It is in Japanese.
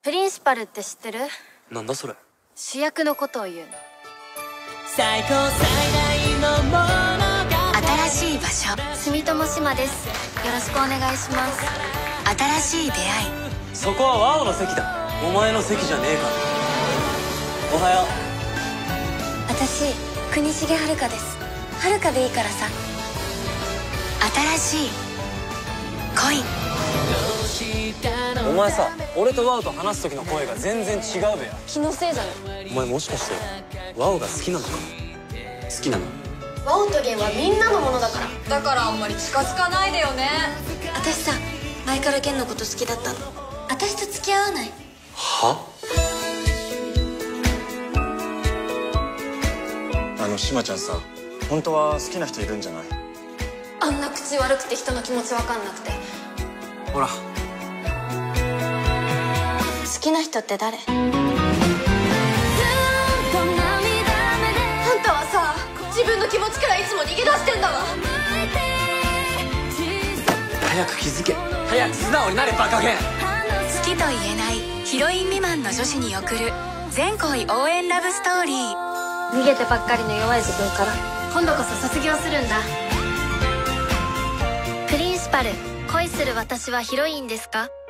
プリンシパルって知ってる？ なんだそれ。 主役のことを言うの。 最高最大のものが新しい場所、住友島です。よろしくお願いします。新しい出会い。 そこはワオの席だ。お前の席じゃねえから。おはよう。 私、国重遥です。遥でいいからさ。新しい恋。 お前さ、俺とワオと話す時の声が全然違うべや。 気のせいじゃない。 お前もしかしてワオが好きなのか？好きなの？ ワオとゲンはみんなのものだから。 だからあんまり近づかないでよね。 私さ、前からゲンのこと好きだったの。私と付き合わない？ は？ 島ちゃんさ、本当は好きな人いるんじゃない？ あんな口悪くて人の気持ち分かんなくて。 ほら。 好きな人って誰？あんたはさ、自分の気持ちからいつも逃げ出してんだわ。 早く気づけ。早く素直になれ、バカゲン。 好きと言えないヒロイン未満の女子に送る全恋応援ラブストーリー。 逃げてばっかりの弱い自分から今度こそ卒業するんだ。プリンシパル、恋する私はヒロインですか？